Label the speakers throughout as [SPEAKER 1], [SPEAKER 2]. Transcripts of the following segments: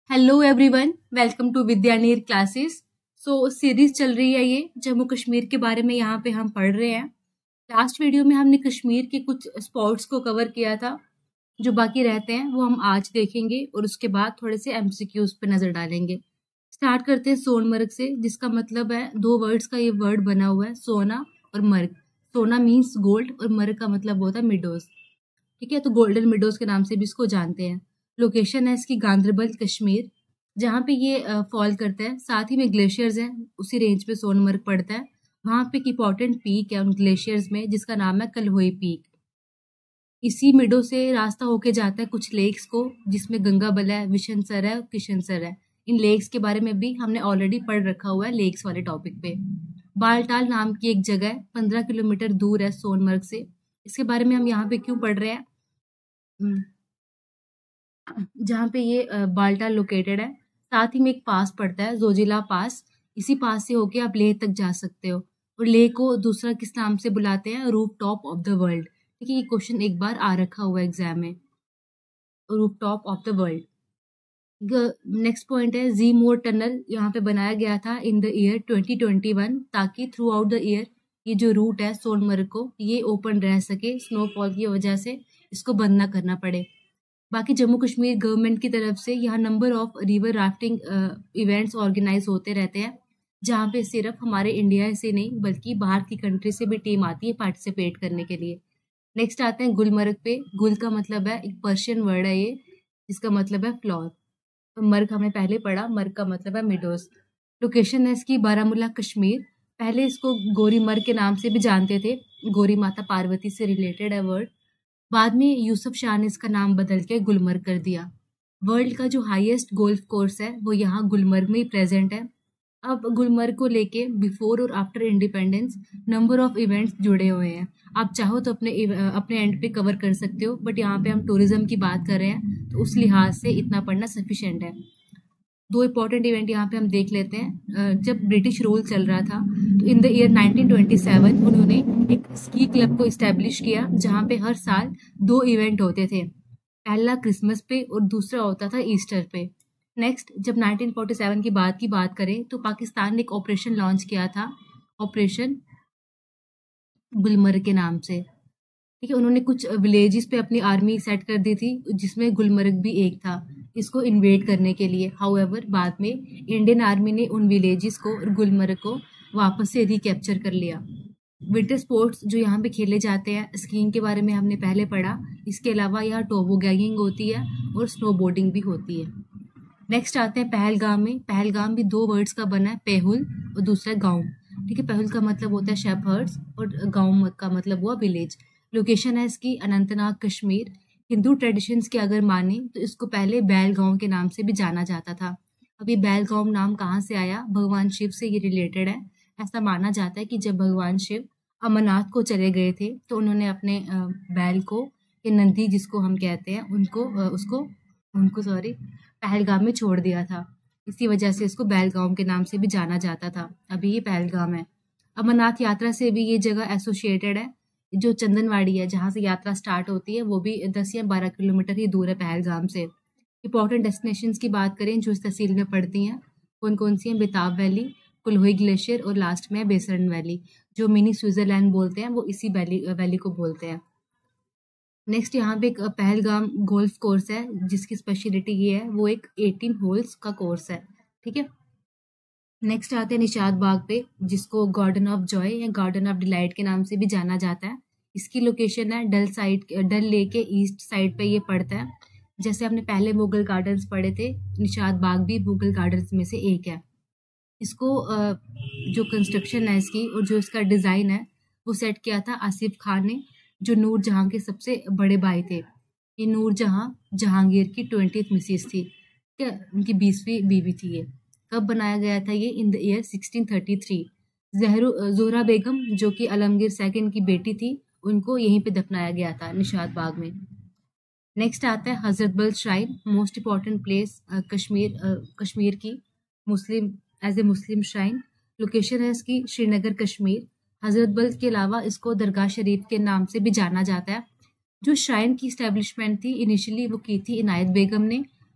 [SPEAKER 1] Hello everyone, welcome to Vidyaneer classes. Series चल रही है ये जम्मू कश्मीर के बारे में, यहाँ पे हम पढ़ रहे हैं। लास्ट वीडियो में हमने कश्मीर के कुछ स्पॉट्स को कवर किया था, जो बाकी रहते हैं वो हम आज देखेंगे और उसके बाद थोड़े से एमसीक्यूज पे नजर डालेंगे। स्टार्ट करते हैं सोनमर्ग से, जिसका मतलब है, दो वर्ड्स का ये वर्ड बना हुआ है, सोना और मर्ग। सोना मीन्स गोल्ड और मर्ग का मतलब होता है मिडोज। ठीक है, तो गोल्डन मिडोज के नाम से भी इसको जानते हैं। लोकेशन है इसकी गांदरबल कश्मीर, जहाँ पे ये फॉल करता है। साथ ही में ग्लेशियर्स हैं, उसी रेंज पे सोनमर्ग पड़ता है। वहाँ पे एक इंपॉर्टेंट पीक है उन ग्लेशियर्स में, जिसका नाम है कलहोई पीक। इसी मिडो से रास्ता होके जाता है कुछ लेक्स को, जिसमें गंगाबल है, विशनसर है, किशनसर है। इन लेक्स के बारे में भी हमने ऑलरेडी पढ़ रखा हुआ है लेक्स वाले टॉपिक पे। बालटाल नाम की एक जगह है, 15 किलोमीटर दूर है सोनमर्ग से। इसके बारे में हम यहाँ पे क्यों पढ़ रहे हैं? जहाँ पे ये बाल्टाल लोकेटेड है, साथ ही में एक पास पड़ता है, जोजिला पास। इसी पास से होके आप लेह तक जा सकते हो। और लेह को दूसरा किस नाम से बुलाते हैं? Roof top of the world. ठीक है, ये क्वेश्चन एक बार आ रखा हुआ एग्जाम में, roof top of the world. Next point है जी मोर टनल। यहाँ पे बनाया गया था इन द ईयर 2021, ताकि थ्रू आउट द ईयर ये जो रूट है सोनमर्ग को, ये ओपन रह सके। स्नोफॉल की वजह से इसको बंद ना करना पड़े। बाकी जम्मू कश्मीर गवर्नमेंट की तरफ से यहाँ number of river rafting events organise होते रहते हैं, जहाँ पे सिर्फ हमारे इंडिया से नहीं बल्कि बाहर की कंट्री से भी टीम आती है पार्टिसिपेट करने के लिए। नेक्स्ट आते हैं गुलमर्ग पे। गुल का मतलब है, एक पर्शियन वर्ड है ये, जिसका मतलब है फ्लावर। तो मर्ग हमने पहले पढ़ा, मर्ग का मतलब है मिडोज। लोकेशन है इसकी बारामूला कश्मीर। पहले इसको गोरी मर्ग के नाम से भी जानते थे, गोरी माता पार्वती से रिलेटेड है वर्ड। बाद में यूसुफ शाह ने इसका नाम बदल के गुलमर्ग कर दिया। वर्ल्ड का जो हाईएस्ट गोल्फ कोर्स है वो यहाँ गुलमर्ग में ही प्रेजेंट है। अब गुलमर्ग को लेके बिफोर और after independence number of events जुड़े हुए हैं। आप चाहो तो अपने एंड पे कवर कर सकते हो, बट यहाँ पे हम टूरिज्म की बात कर रहे हैं, तो उस लिहाज से इतना पढ़ना सफिशिएंट है। दो इंपॉर्टेंट इवेंट यहाँ पे हम देख लेते हैं। जब ब्रिटिश रूल चल रहा था, तो इन द ईयर 1927 उन्होंने एक स्की क्लब को इस्टेब्लिश किया, जहाँ पे हर साल दो इवेंट होते थे। पहला क्रिसमस पे और दूसरा होता था ईस्टर पे। नेक्स्ट, जब 1947 की बात करें, तो पाकिस्तान ने एक ऑपरेशन लॉन्च किया था, ऑपरेशन गुलमर्ग के नाम से। ठीक है, उन्होंने कुछ विलेजेस पे अपनी आर्मी सेट कर दी थी, जिसमें गुलमर्ग भी एक था, इसको इन्वेड करने के लिए। हाउएवर बाद में इंडियन आर्मी ने उन विलेजेस को और गुलमर्ग को वापस से रिकैप्चर कर लिया। विंटर स्पोर्ट्स जो यहाँ पे खेले जाते हैं, स्कीइंग के बारे में हमने पहले पढ़ा। इसके अलावा यहाँ टोबोगैगिंग होती है और स्नोबोर्डिंग भी होती है। नेक्स्ट आते हैं पहलगाम में। पहलगाम भी दो वर्ड्स का बना है, पेहुल और दूसरा गाँव। ठीक है, पेहुल का मतलब होता है शेफर्ड्स और गाँव का मतलब हुआ विलेज। लोकेशन है इसकी अनंतनाग कश्मीर। हिंदू ट्रेडिशंस के अगर माने तो इसको पहले बैल गांव के नाम से भी जाना जाता था। अब ये बैल गांव नाम कहाँ से आया? भगवान शिव से ये रिलेटेड है। ऐसा माना जाता है कि जब भगवान शिव अमरनाथ को चले गए थे, तो उन्होंने अपने बैल को, या नंदी जिसको हम कहते हैं, उनको पहलगाम में छोड़ दिया था। इसी वजह से इसको बैलगाम के नाम से भी जाना जाता था। अभी ये पहलगाम है। अमरनाथ यात्रा से भी ये जगह एसोसिएटेड है। जो चंदनवाड़ी है, जहाँ से यात्रा स्टार्ट होती है, वो भी 10 या 12 किलोमीटर ही दूर है पहलगाम से। इंपॉर्टेंट डेस्टिनेशंस की बात करें जो इस तहसील में पड़ती हैं, कौन कौन सी हैं? बेताब वैली, कुलहोई ग्लेशियर और लास्ट में है बेसरन वैली। जो मिनी स्विट्जरलैंड बोलते हैं, वो इसी वैली को बोलते हैं। नेक्स्ट यहाँ पे एक पहलगाम गोल्फ कोर्स है, जिसकी स्पेशलिटी ये है, वो एक 18 होल्स का कोर्स है। ठीक है, नेक्स्ट आते हैं निशाद बाग पे, जिसको गार्डन ऑफ जॉय या गार्डन ऑफ डिलाइट के नाम से भी जाना जाता है। इसकी लोकेशन है डल लेक के ईस्ट साइड पे ये पड़ता है। जैसे हमने पहले मुगल गार्डन्स पढ़े थे, निशाद बाग भी मुगल गार्डन्स में से एक है। इसको जो कंस्ट्रक्शन है इसकी और जो इसका डिज़ाइन है, वो सेट किया था आसिफ खान ने, जो नूर जहाँ के सबसे बड़े भाई थे। ये नूर जहाँ जहांगीर की 20th मिसेज थी। ठीक है, उनकी 20वीं बीवी थी ये। कब बनाया गया था ये? In the year 1633। Zohra Begum, जो कि आलमगीर सेकंड की बेटी थी, उनको यहीं पे दफनाया गया था, निशाद बाग में। नेक्स्ट आता है Hazratbal shrine, most important place Kashmir की Muslim as a Muslim shrine. Location है इसकी श्रीनगर कश्मीर। हजरतबल के अलावा इसको दरगाह शरीफ के नाम से भी जाना जाता है। जो श्राइन की इस्टेब्लिशमेंट थी इनिशियली, वो की थी इनायत बेगम ने,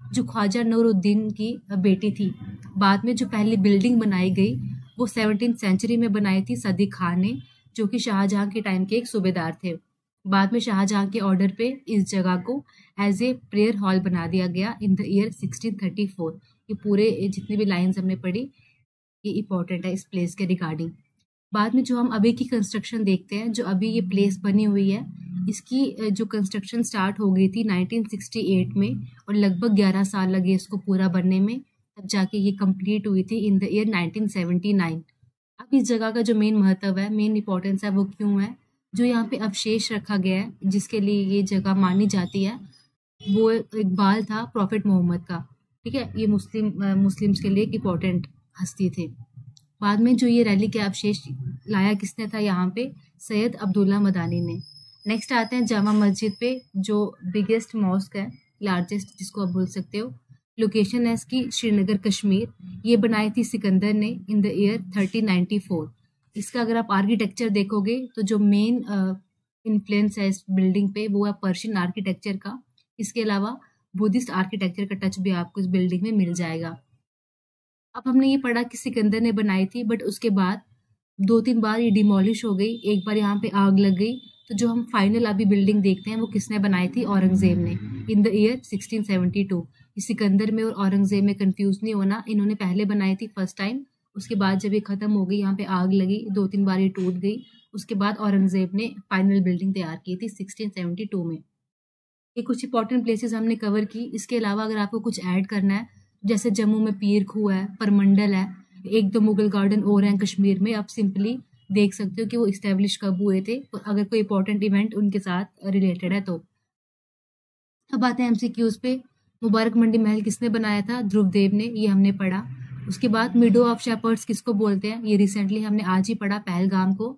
[SPEAKER 1] जो ख्वाजा नूरुद्दीन की बेटी थी। बाद में जो पहली बिल्डिंग बनाई गई वो 17th सेंचुरी में बनाई थी सदी खान ने, जो कि शाहजहां के टाइम के एक सूबेदार थे। बाद में शाहजहां के ऑर्डर पे इस जगह को एज ए प्रेयर हॉल बना दिया गया इन द ईयर 1634। ये पूरे जितनी भी लाइंस हमने पढ़ी ये इंपॉर्टेंट है इस प्लेस के रिगार्डिंग। बाद में जो हम अभी की कंस्ट्रक्शन देखते हैं, जो अभी ये प्लेस बनी हुई है, इसकी जो कंस्ट्रक्शन स्टार्ट हो गई थी 1968 में और लगभग 11 साल लगे इसको पूरा बनने में, तब जाके ये कंप्लीट हुई थी इन द ईयर 1979। अब इस जगह का जो मेन महत्व है, मेन इंपॉर्टेंस है वो क्यों है, जो यहाँ पे अवशेष रखा गया है जिसके लिए ये जगह मानी जाती है, वो एक बाल था प्रॉफिट मोहम्मद का। ठीक है, ये मुस्लिम्स के लिए एक इम्पोर्टेंट हस्ती थे। बाद में जो ये रैली के अवशेष लाया किसने था यहाँ पे, सैयद अब्दुल्ला मदानी ने। नेक्स्ट आते हैं जामा मस्जिद पे, जो बिगेस्ट मॉस्क है, लार्जेस्ट जिसको आप बोल सकते हो। लोकेशन है इसकी श्रीनगर कश्मीर। ये बनाई थी सिकंदर ने इन द ईयर 1394। इसका अगर आप आर्किटेक्चर देखोगे तो जो मेन इन्फ्लुएंस है इस बिल्डिंग पे वो है पर्शियन आर्किटेक्चर का। इसके अलावा बुद्धिस्ट आर्किटेक्चर का टच भी आपको इस बिल्डिंग में मिल जाएगा। अब हमने ये पढ़ा कि सिकंदर ने बनाई थी, बट उसके बाद 2-3 बार ये डिमोलिश हो गई, एक बार यहाँ पे आग लग गई। तो जो हम फाइनल अभी बिल्डिंग देखते हैं वो किसने बनाई थी, औरंगजेब ने इन द ईयर 1672। सिकंदर में और औरंगजेब में कंफ्यूज नहीं होना, इन्होंने पहले बनाई थी फर्स्ट टाइम, उसके बाद जब ये खत्म हो गई, यहाँ पे आग लगी, 2-3 बार ये टूट गई, उसके बाद औरंगजेब ने फाइनल बिल्डिंग तैयार की थी 1672 में। ये कुछ इंपॉर्टेंट प्लेसेस हमने कवर की। इसके अलावा अगर आपको कुछ ऐड करना है, जैसे जम्मू में पीर खू है, परमंडल है, 1-2 मुगल गार्डन और हैं कश्मीर में, आप सिंपली देख सकते हो कि वो इस्टेब्लिश कब हुए थे, और अगर कोई इंपॉर्टेंट इवेंट उनके साथ रिलेटेड है तो। अब आते हैं MCQs पे। मुबारक मंडी महल किसने बनाया था, ध्रुवदेव ने, ये हमने पढ़ा। उसके बाद मिडो ऑफ शेपर्ड्स किसको बोलते हैं, ये रिसेंटली हमने आज ही पढ़ा, पहलगाम को।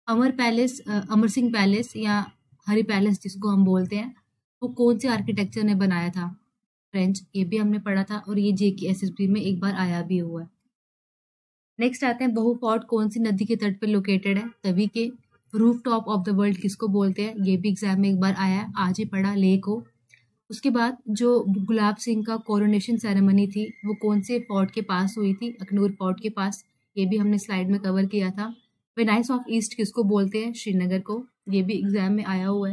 [SPEAKER 1] अमर सिंह पैलेस या हरी पैलेस जिसको हम बोलते हैं, वो कौन से आर्किटेक्चर ने बनाया था, फ्रेंच, ये भी हमने पढ़ा था, और ये JK SSB में एक बार आया भी हुआ है। नेक्स्ट आते हैं बहु फोर्ट कौन सी नदी के तट पे लोकेटेड है, तवी के। Roof top of the world किसको बोलते हैं, ये भी एग्जाम में एक बार आया है, आज ही पढ़ा, ले को। उसके बाद जो गुलाब सिंह का कोरोनेशन सेरेमनी थी वो कौन से फोर्ट के पास हुई थी, अखनूर फोर्ट के पास, ये भी हमने स्लाइड में कवर किया था। वेनाइस ऑफ ईस्ट किसको बोलते हैं, श्रीनगर को, ये भी एग्जाम में आया हुआ है।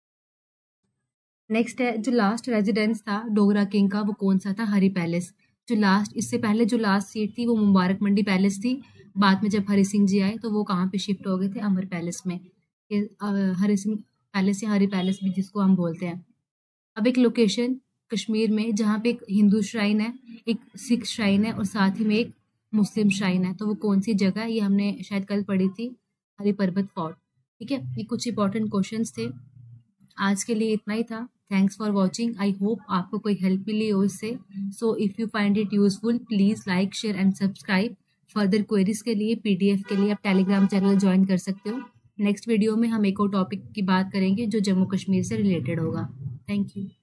[SPEAKER 1] नेक्स्ट है जो लास्ट रेजिडेंस था डोगरा किंग का, वो कौन सा था, हरी पैलेस। जो लास्ट, इससे पहले जो लास्ट सीट थी वो मुबारक मंडी पैलेस थी। बाद में जब हरि सिंह जी आए तो वो कहाँ पे शिफ्ट हो गए थे, अमर पैलेस में। हरि सिंह पैलेस या हरी पैलेस भी जिसको हम बोलते हैं। अब एक लोकेशन कश्मीर में जहाँ पे एक हिंदू श्राइन है, एक सिख श्राइन है और साथ ही में एक मुस्लिम श्राइन है, तो वो कौन सी जगह है, ये हमने शायद कल पढ़ी थी, हरी पर्वत फोर्ट। ठीक है, ये कुछ इंपॉर्टेंट क्वेश्चंस थे। आज के लिए इतना ही था। Thanks for watching. I hope आपको कोई हेल्प मिली हो इससे। So if you find it useful please like, share and subscribe. Further queries के लिए, PDF के लिए आप टेलीग्राम चैनल ज्वाइन कर सकते हो। नेक्स्ट वीडियो में हम एक और टॉपिक की बात करेंगे जो जम्मू कश्मीर से रिलेटेड होगा। Thank you.